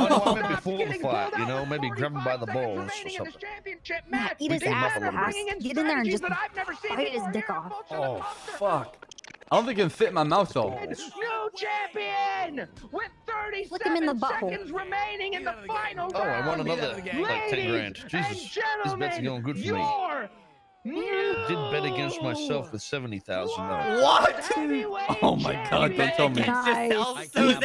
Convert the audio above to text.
No, maybe before the fight, you know, maybe grab him by the balls or something. Yeah, eat his Beat him ass, up a little ass. bit. Get in there and just bite his dick off. Oh, fuck. I don't think it can fit in my mouth, though. New champion with Look him in the 37 butthole. seconds remaining in the final Oh, I want round. another like 10 grand. Ladies Jesus, and this bet's gentlemen, going good for me. your I did bet against myself with 70,000 though. What? heavyweight Oh my god, don't tell me. Nice. So